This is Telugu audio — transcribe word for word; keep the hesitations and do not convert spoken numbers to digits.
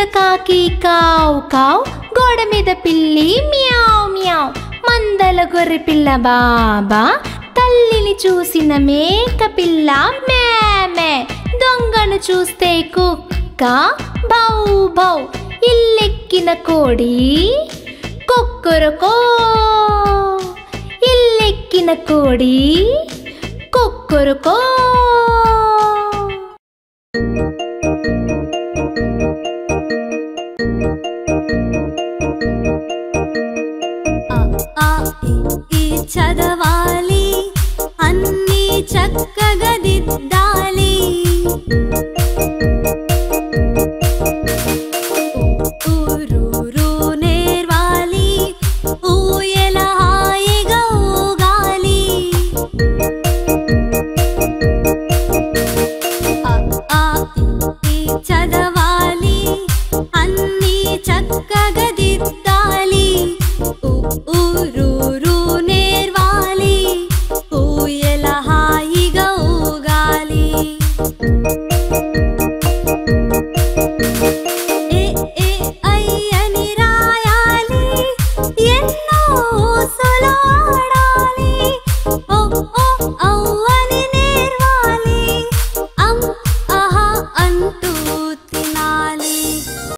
కాకి కావు కావు, గోడ మీద పిల్లి మ్యావ్ మ్యావ్, మందల గొర్రె పిల్ల బాబా, తల్లిని చూసిన మేక పిల్ల మే మే, దొంగను చూస్తే కుక్క భౌ భౌ, ఇల్లెక్కిన కోడి కొక్కరకో, ఇల్లెక్కిన కోడి కొక్కరకో. చదవాలి అన్నీ చక్కగా దిద్దాలి, ఊరూరు నేర్వాలి, ఊయల హాయిగా ఊగాలి, చదవాలి అన్నీ చక్కగా దిద్దాలి, ఊరూరు నేర్వాలి, ఊయల హాయిగా ఊగాలి. ఏ ఏ ఐ అని రాయాలి, ఎన్నో ఊసులు